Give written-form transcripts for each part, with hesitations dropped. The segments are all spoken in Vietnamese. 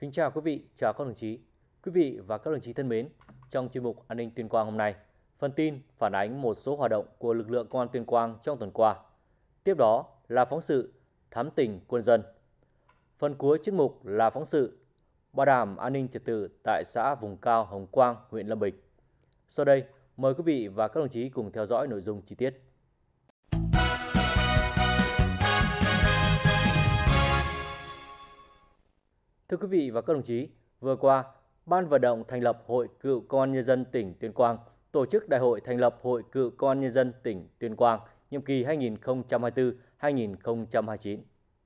Kính chào quý vị, chào các đồng chí. Quý vị và các đồng chí thân mến, trong chuyên mục An ninh Tuyên Quang hôm nay, phần tin phản ánh một số hoạt động của lực lượng Công an Tuyên Quang trong tuần qua. Tiếp đó là phóng sự Thắm tỉnh quân dân. Phần cuối chuyên mục là phóng sự bảo đảm an ninh trật tự tại xã vùng cao Hồng Quang, huyện Lâm Bình. Sau đây, mời quý vị và các đồng chí cùng theo dõi nội dung chi tiết. Thưa quý vị và các đồng chí, vừa qua, Ban vận động thành lập Hội Cựu Công an Nhân dân tỉnh Tuyên Quang tổ chức Đại hội thành lập Hội Cựu Công an Nhân dân tỉnh Tuyên Quang nhiệm kỳ 2024-2029.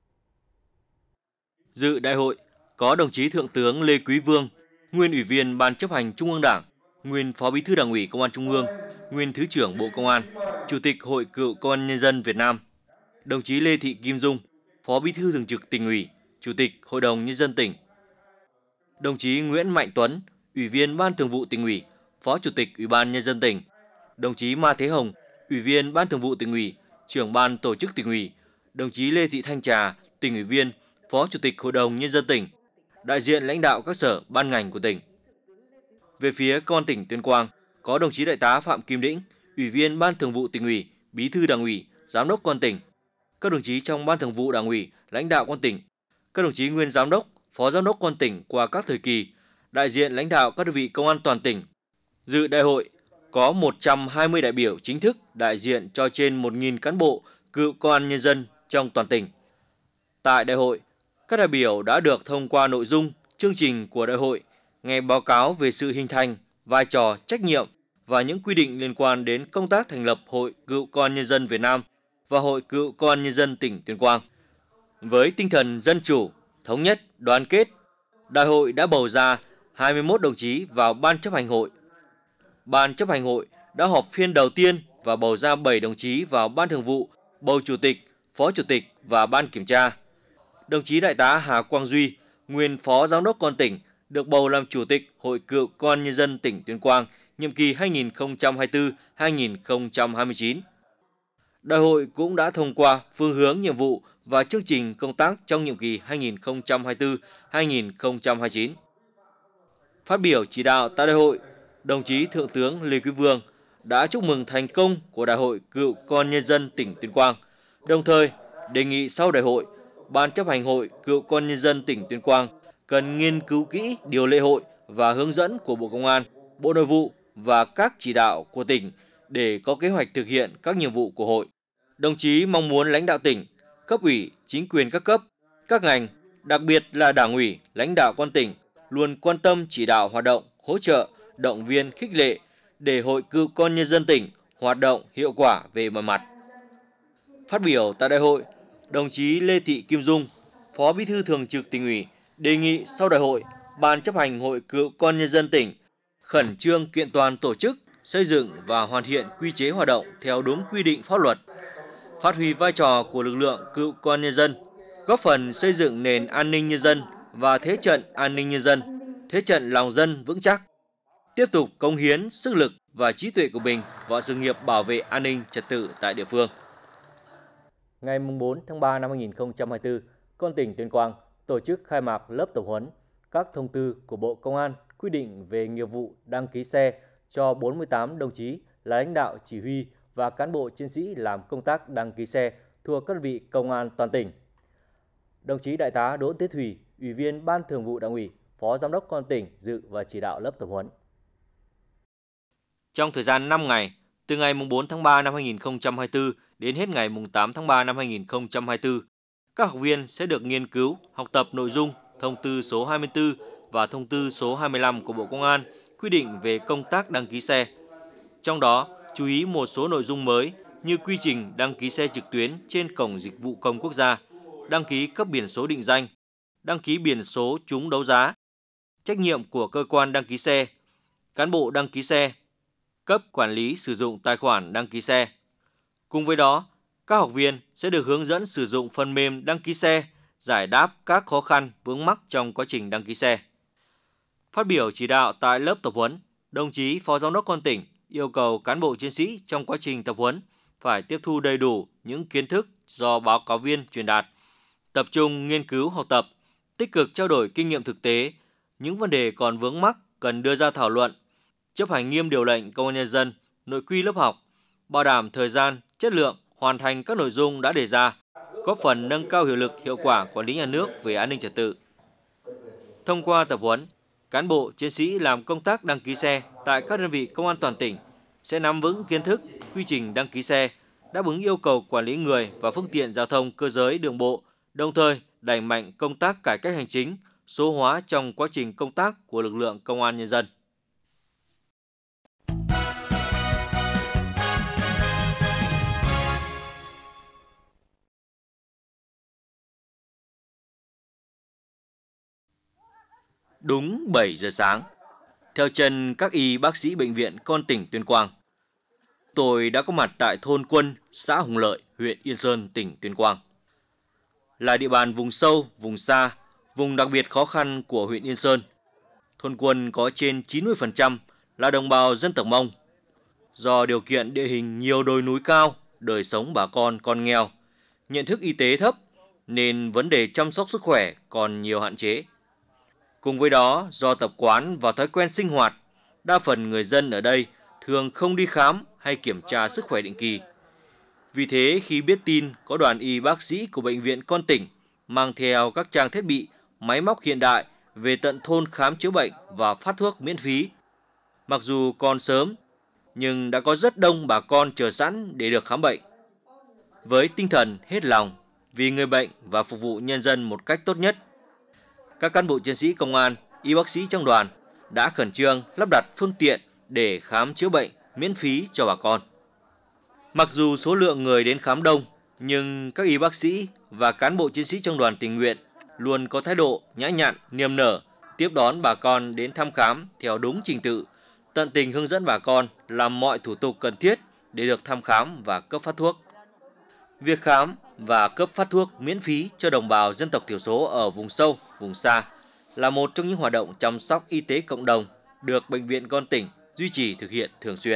Dự đại hội có đồng chí Thượng tướng Lê Quý Vương, nguyên Ủy viên Ban chấp hành Trung ương Đảng, nguyên Phó Bí thư Đảng ủy Công an Trung ương, nguyên Thứ trưởng Bộ Công an, Chủ tịch Hội Cựu Công an Nhân dân Việt Nam, đồng chí Lê Thị Kim Dung, Phó Bí thư Thường trực Tỉnh ủy, Chủ tịch Hội đồng Nhân dân tỉnh, đồng chí Nguyễn Mạnh Tuấn, Ủy viên Ban Thường vụ Tỉnh ủy, Phó Chủ tịch Ủy ban Nhân dân tỉnh, đồng chí Ma Thế Hồng, Ủy viên Ban Thường vụ Tỉnh ủy, Trưởng Ban Tổ chức Tỉnh ủy, đồng chí Lê Thị Thanh Trà, Tỉnh ủy viên, Phó Chủ tịch Hội đồng Nhân dân tỉnh, đại diện lãnh đạo các sở ban ngành của tỉnh. Về phía Công an tỉnh Tuyên Quang, có đồng chí Đại tá Phạm Kim Đĩnh, Ủy viên Ban Thường vụ Tỉnh ủy, Bí thư Đảng ủy, Giám đốc Công an tỉnh, các đồng chí trong Ban Thường vụ Đảng ủy, lãnh đạo Công an tỉnh, các đồng chí nguyên Giám đốc, Phó Giám đốc Công an tỉnh qua các thời kỳ, đại diện lãnh đạo các đơn vị công an toàn tỉnh. Dự đại hội có 120 đại biểu chính thức đại diện cho trên 1.000 cán bộ cựu công an nhân dân trong toàn tỉnh. Tại đại hội, các đại biểu đã được thông qua nội dung, chương trình của đại hội, nghe báo cáo về sự hình thành, vai trò, trách nhiệm và những quy định liên quan đến công tác thành lập Hội Cựu Công an Nhân dân Việt Nam và Hội Cựu Công an Nhân dân tỉnh Tuyên Quang. Với tinh thần dân chủ, thống nhất, đoàn kết, đại hội đã bầu ra 21 đồng chí vào Ban chấp hành hội. Ban chấp hành hội đã họp phiên đầu tiên và bầu ra 7 đồng chí vào Ban Thường vụ, bầu Chủ tịch, Phó Chủ tịch và Ban Kiểm tra. Đồng chí Đại tá Hà Quang Duy, nguyên Phó Giám đốc Công an tỉnh, được bầu làm Chủ tịch Hội Cựu Công an Nhân dân tỉnh Tuyên Quang nhiệm kỳ 2024-2029. Đại hội cũng đã thông qua phương hướng nhiệm vụ và chương trình công tác trong nhiệm kỳ 2024-2029. Phát biểu chỉ đạo tại đại hội, đồng chí Thượng tướng Lê Quý Vương đã chúc mừng thành công của Đại hội Cựu Công an Nhân dân tỉnh Tuyên Quang, đồng thời đề nghị sau đại hội, Ban chấp hành Hội Cựu Công an Nhân dân tỉnh Tuyên Quang cần nghiên cứu kỹ điều lệ hội và hướng dẫn của Bộ Công an, Bộ Nội vụ và các chỉ đạo của tỉnh để có kế hoạch thực hiện các nhiệm vụ của hội. Đồng chí mong muốn lãnh đạo tỉnh, cấp ủy, chính quyền các cấp, các ngành, đặc biệt là Đảng ủy, lãnh đạo Công an tỉnh luôn quan tâm chỉ đạo hoạt động, hỗ trợ, động viên, khích lệ để Hội Cựu Công an Nhân dân tỉnh hoạt động hiệu quả về mọi mặt. Phát biểu tại đại hội, đồng chí Lê Thị Kim Dung, Phó Bí thư Thường trực Tỉnh ủy đề nghị sau đại hội, Ban chấp hành Hội Cựu Công an Nhân dân tỉnh khẩn trương kiện toàn tổ chức, xây dựng và hoàn thiện quy chế hoạt động theo đúng quy định pháp luật, phát huy vai trò của lực lượng Cựu Công an Nhân dân, góp phần xây dựng nền an ninh nhân dân và thế trận an ninh nhân dân, thế trận lòng dân vững chắc, tiếp tục cống hiến sức lực và trí tuệ của mình vào sự nghiệp bảo vệ an ninh trật tự tại địa phương. Ngày 4 tháng 3 năm 2024, Công an tỉnh Tuyên Quang tổ chức khai mạc lớp tập huấn các thông tư của Bộ Công an quy định về nghiệp vụ đăng ký xe cho 48 đồng chí là lãnh đạo chỉ huy và cán bộ chiến sĩ làm công tác đăng ký xe thuộc các đơn vị công an toàn tỉnh. Đồng chí Đại tá Đỗ Thế Thủy, Ủy viên Ban Thường vụ Đảng ủy, Phó Giám đốc Công an tỉnh dự và chỉ đạo lớp tập huấn. Trong thời gian 5 ngày, từ ngày 4 tháng 3 năm 2024 đến hết ngày 8 tháng 3 năm 2024, các học viên sẽ được nghiên cứu, học tập nội dung thông tư số 24 và thông tư số 25 của Bộ Công an quy định về công tác đăng ký xe. Trong đó, chú ý một số nội dung mới như quy trình đăng ký xe trực tuyến trên Cổng Dịch vụ Công Quốc gia, đăng ký cấp biển số định danh, đăng ký biển số trúng đấu giá, trách nhiệm của cơ quan đăng ký xe, cán bộ đăng ký xe, cấp quản lý sử dụng tài khoản đăng ký xe. Cùng với đó, các học viên sẽ được hướng dẫn sử dụng phần mềm đăng ký xe, giải đáp các khó khăn vướng mắc trong quá trình đăng ký xe. Phát biểu chỉ đạo tại lớp tập huấn, đồng chí Phó Giám đốc Công an tỉnh yêu cầu cán bộ chiến sĩ trong quá trình tập huấn phải tiếp thu đầy đủ những kiến thức do báo cáo viên truyền đạt, tập trung nghiên cứu học tập, tích cực trao đổi kinh nghiệm thực tế, những vấn đề còn vướng mắc cần đưa ra thảo luận, chấp hành nghiêm điều lệnh Công an Nhân dân, nội quy lớp học, bảo đảm thời gian, chất lượng, hoàn thành các nội dung đã đề ra, góp phần nâng cao hiệu lực hiệu quả quản lý nhà nước về an ninh trật tự. Thông qua tập huấn, cán bộ, chiến sĩ làm công tác đăng ký xe tại các đơn vị công an toàn tỉnh sẽ nắm vững kiến thức, quy trình đăng ký xe, đáp ứng yêu cầu quản lý người và phương tiện giao thông cơ giới đường bộ, đồng thời đẩy mạnh công tác cải cách hành chính, số hóa trong quá trình công tác của lực lượng công an nhân dân. Đúng 7 giờ sáng, theo chân các y bác sĩ bệnh viện Con tỉnh Tuyên Quang, tôi đã có mặt tại thôn Quân, xã Hùng Lợi, huyện Yên Sơn, tỉnh Tuyên Quang. Là địa bàn vùng sâu, vùng xa, vùng đặc biệt khó khăn của huyện Yên Sơn. Thôn Quân có trên 90% là đồng bào dân tộc Mông. Do điều kiện địa hình nhiều đồi núi cao, đời sống bà con còn nghèo, nhận thức y tế thấp nên vấn đề chăm sóc sức khỏe còn nhiều hạn chế. Cùng với đó, do tập quán và thói quen sinh hoạt, đa phần người dân ở đây thường không đi khám hay kiểm tra sức khỏe định kỳ. Vì thế, khi biết tin có đoàn y bác sĩ của Bệnh viện Con tỉnh mang theo các trang thiết bị, máy móc hiện đại về tận thôn khám chữa bệnh và phát thuốc miễn phí, mặc dù còn sớm, nhưng đã có rất đông bà con chờ sẵn để được khám bệnh. Với tinh thần hết lòng, vì người bệnh và phục vụ nhân dân một cách tốt nhất, các cán bộ chiến sĩ công an, y bác sĩ trong đoàn đã khẩn trương lắp đặt phương tiện để khám chữa bệnh miễn phí cho bà con. Mặc dù số lượng người đến khám đông, nhưng các y bác sĩ và cán bộ chiến sĩ trong đoàn tình nguyện luôn có thái độ nhã nhặn, niềm nở, tiếp đón bà con đến thăm khám theo đúng trình tự, tận tình hướng dẫn bà con làm mọi thủ tục cần thiết để được thăm khám và cấp phát thuốc. Việc khám và cấp phát thuốc miễn phí cho đồng bào dân tộc thiểu số ở vùng sâu, vùng xa là một trong những hoạt động chăm sóc y tế cộng đồng được Bệnh viện Con tỉnh duy trì thực hiện thường xuyên.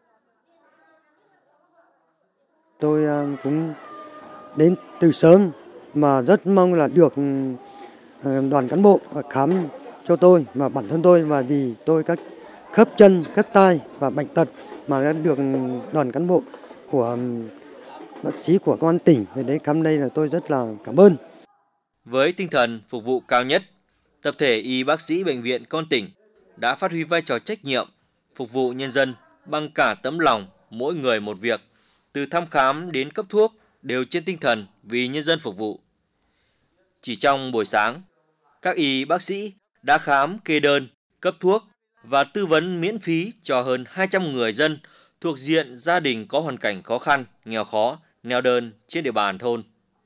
Tôi cũng đến từ sớm mà rất mong là được đoàn cán bộ khám cho tôi và bản thân tôi, và vì tôi các khớp chân, khớp tai và bệnh tật mà đã được đoàn cán bộ của bác sĩ của công an tỉnh về đến khám đây là tôi rất là cảm ơn. Với tinh thần phục vụ cao nhất, tập thể y bác sĩ Bệnh viện Con tỉnh đã phát huy vai trò trách nhiệm, phục vụ nhân dân bằng cả tấm lòng, mỗi người một việc, từ thăm khám đến cấp thuốc đều trên tinh thần vì nhân dân phục vụ. Chỉ trong buổi sáng, các y bác sĩ đã khám, kê đơn, cấp thuốc và tư vấn miễn phí cho hơn 200 người dân thuộc diện gia đình có hoàn cảnh khó khăn, nghèo khó, neo đơn trên địa bàn thôn.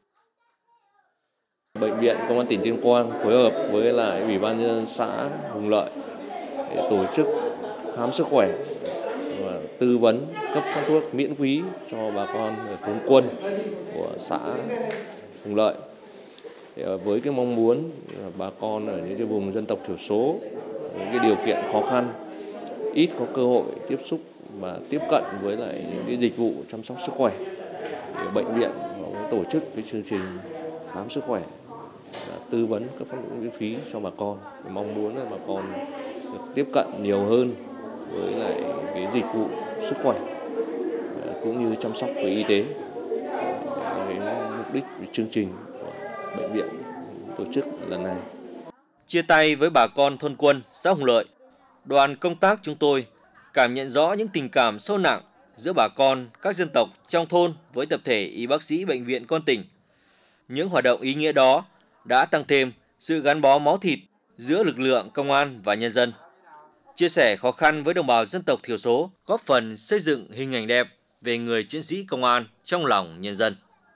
Bệnh viện Công an tỉnh Tuyên Quang phối hợp với lại Ủy ban nhân dân xã Hùng Lợi để tổ chức khám sức khỏe và tư vấn cấp phát thuốc miễn phí cho bà con ở thôn Quân của xã Hùng Lợi. Với cái mong muốn bà con ở những cái vùng dân tộc thiểu số, những cái điều kiện khó khăn, ít có cơ hội tiếp xúc và tiếp cận với lại những cái dịch vụ chăm sóc sức khỏe, thì bệnh viện cũng tổ chức cái chương trình khám sức khỏe, tư vấn cấp phát thuốc miễn phí cho bà con. Mong muốn là bà con được tiếp cận nhiều hơn với lại cái dịch vụ sức khỏe cũng như chăm sóc về y tế. Cái mục đích của chương trình của bệnh viện tổ chức lần này. Chia tay với bà con thôn Quân, xã Hùng Lợi, đoàn công tác chúng tôi cảm nhận rõ những tình cảm sâu nặng giữa bà con các dân tộc trong thôn với tập thể y bác sĩ Bệnh viện Con tỉnh. Những hoạt động ý nghĩa đó đã tăng thêm sự gắn bó máu thịt giữa lực lượng công an và nhân dân. Chia sẻ khó khăn với đồng bào dân tộc thiểu số, góp phần xây dựng hình ảnh đẹp về người chiến sĩ công an trong lòng nhân dân.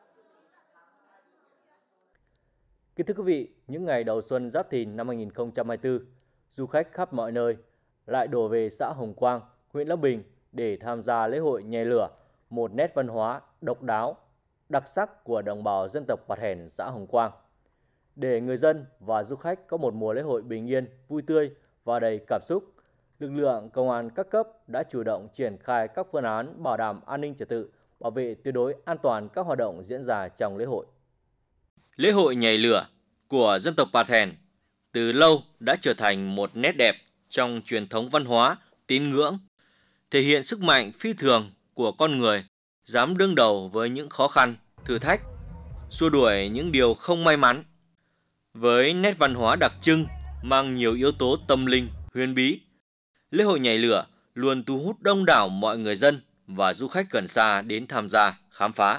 Kính thưa quý vị, những ngày đầu xuân Giáp Thìn năm 2024, du khách khắp mọi nơi lại đổ về xã Hồng Quang, huyện Lâm Bình để tham gia lễ hội nhảy lửa, một nét văn hóa độc đáo, đặc sắc của đồng bào dân tộc Pà Thèn xã Hồng Quang. Để người dân và du khách có một mùa lễ hội bình yên, vui tươi và đầy cảm xúc, lực lượng công an các cấp đã chủ động triển khai các phương án bảo đảm an ninh trật tự, bảo vệ tuyệt đối an toàn các hoạt động diễn ra trong lễ hội. Lễ hội nhảy lửa của dân tộc Pa Thèn từ lâu đã trở thành một nét đẹp trong truyền thống văn hóa, tín ngưỡng, thể hiện sức mạnh phi thường của con người, dám đương đầu với những khó khăn, thử thách, xua đuổi những điều không may mắn. Với nét văn hóa đặc trưng, mang nhiều yếu tố tâm linh, huyền bí, lễ hội nhảy lửa luôn thu hút đông đảo mọi người dân và du khách gần xa đến tham gia, khám phá.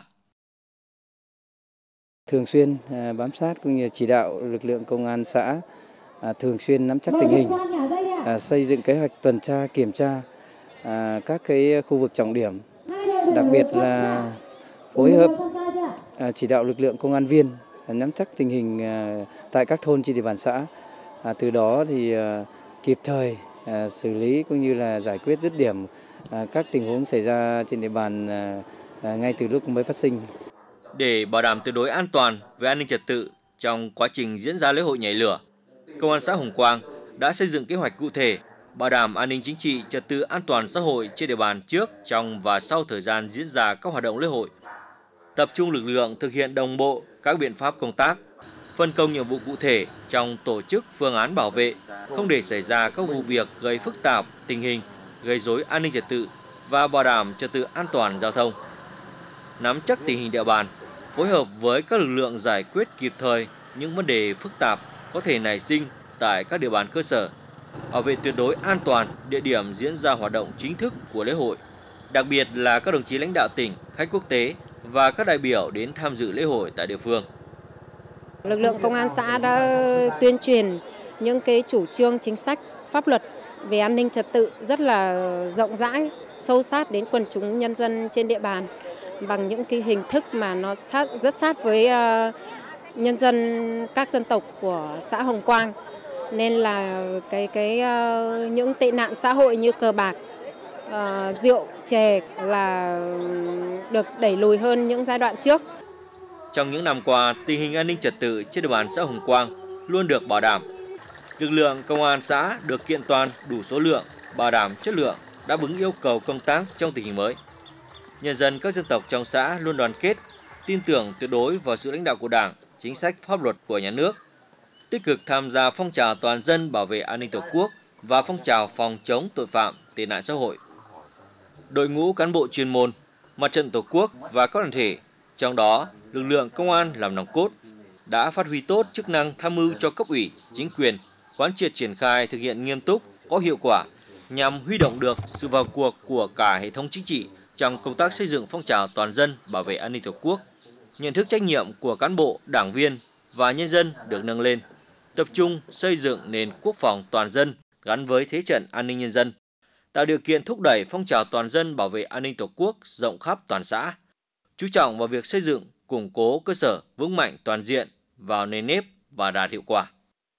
Thường xuyên bám sát cũng như chỉ đạo lực lượng công an xã thường xuyên nắm chắc tình hình, xây dựng kế hoạch tuần tra, kiểm tra các cái khu vực trọng điểm, đặc biệt là phối hợp chỉ đạo lực lượng công an viên nắm chắc tình hình tại các thôn trên địa bàn xã. Từ đó thì kịp thời xử lý cũng như là giải quyết dứt điểm các tình huống xảy ra trên địa bàn ngay từ lúc mới phát sinh. Để bảo đảm tuyệt đối an toàn về an ninh trật tự trong quá trình diễn ra lễ hội nhảy lửa, Công an xã Hồng Quang đã xây dựng kế hoạch cụ thể bảo đảm an ninh chính trị, trật tự an toàn xã hội trên địa bàn trước, trong và sau thời gian diễn ra các hoạt động lễ hội. Tập trung lực lượng thực hiện đồng bộ các biện pháp công tác, phân công nhiệm vụ cụ thể trong tổ chức phương án bảo vệ, không để xảy ra các vụ việc gây phức tạp tình hình, gây rối an ninh trật tự và bảo đảm trật tự an toàn giao thông. Nắm chắc tình hình địa bàn, phối hợp với các lực lượng giải quyết kịp thời những vấn đề phức tạp có thể nảy sinh tại các địa bàn cơ sở, bảo vệ tuyệt đối an toàn địa điểm diễn ra hoạt động chính thức của lễ hội, đặc biệt là các đồng chí lãnh đạo tỉnh, khách quốc tế và các đại biểu đến tham dự lễ hội tại địa phương. Lực lượng công an xã đã tuyên truyền những cái chủ trương chính sách pháp luật về an ninh trật tự rất là rộng rãi, sâu sát đến quần chúng nhân dân trên địa bàn bằng những cái hình thức mà nó rất sát với nhân dân các dân tộc của xã Hồng Quang, nên là những tệ nạn xã hội như cờ bạc, rượu, chè là được đẩy lùi hơn những giai đoạn trước. Trong những năm qua, tình hình an ninh trật tự trên địa bàn xã Hồng Quang luôn được bảo đảm. Lực lượng công an xã được kiện toàn đủ số lượng, bảo đảm chất lượng, đáp ứng yêu cầu công tác trong tình hình mới. Nhân dân các dân tộc trong xã luôn đoàn kết, tin tưởng tuyệt đối vào sự lãnh đạo của Đảng, chính sách pháp luật của nhà nước, tích cực tham gia phong trào toàn dân bảo vệ an ninh Tổ quốc và phong trào phòng chống tội phạm, tệ nạn xã hội. Đội ngũ cán bộ chuyên môn, Mặt trận Tổ quốc và các đoàn thể, trong đó lực lượng công an làm nòng cốt, đã phát huy tốt chức năng tham mưu cho cấp ủy, chính quyền, quán triệt triển khai thực hiện nghiêm túc, có hiệu quả nhằm huy động được sự vào cuộc của cả hệ thống chính trị trong công tác xây dựng phong trào toàn dân bảo vệ an ninh Tổ quốc. Nhận thức trách nhiệm của cán bộ, đảng viên và nhân dân được nâng lên, tập trung xây dựng nền quốc phòng toàn dân gắn với thế trận an ninh nhân dân, tạo điều kiện thúc đẩy phong trào toàn dân bảo vệ an ninh Tổ quốc rộng khắp toàn xã, chú trọng vào việc xây dựng, củng cố cơ sở vững mạnh toàn diện vào nền nếp và đạt hiệu quả.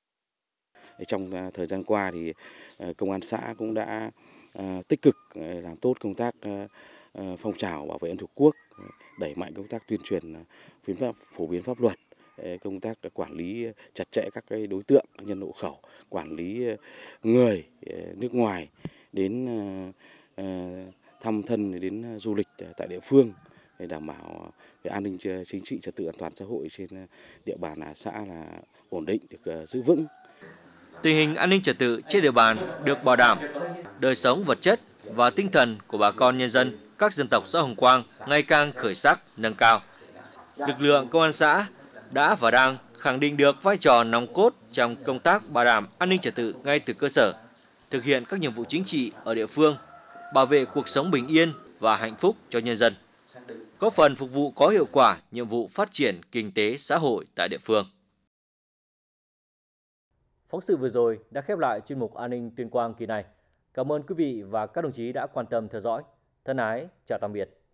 Trong thời gian qua thì công an xã cũng đã tích cực làm tốt công tác phong trào bảo vệ an ninh Tổ quốc, đẩy mạnh công tác tuyên truyền phổ biến pháp luật, công tác quản lý chặt chẽ các cái đối tượng nhân hộ khẩu, quản lý người nước ngoài đến thăm thân, đến du lịch tại địa phương để đảm bảo về an ninh chính trị, trật tự an toàn xã hội trên địa bàn xã là ổn định, được giữ vững. Tình hình an ninh trật tự trên địa bàn được bảo đảm, đời sống vật chất và tinh thần của bà con nhân dân các dân tộc xã Hồng Quang ngày càng khởi sắc, nâng cao. Lực lượng công an xã đã và đang khẳng định được vai trò nòng cốt trong công tác bảo đảm an ninh trật tự ngay từ cơ sở, thực hiện các nhiệm vụ chính trị ở địa phương, bảo vệ cuộc sống bình yên và hạnh phúc cho nhân dân, góp phần phục vụ có hiệu quả nhiệm vụ phát triển kinh tế xã hội tại địa phương. Phóng sự vừa rồi đã khép lại chuyên mục An ninh Tuyên Quang kỳ này. Cảm ơn quý vị và các đồng chí đã quan tâm theo dõi. Thân ái, chào tạm biệt.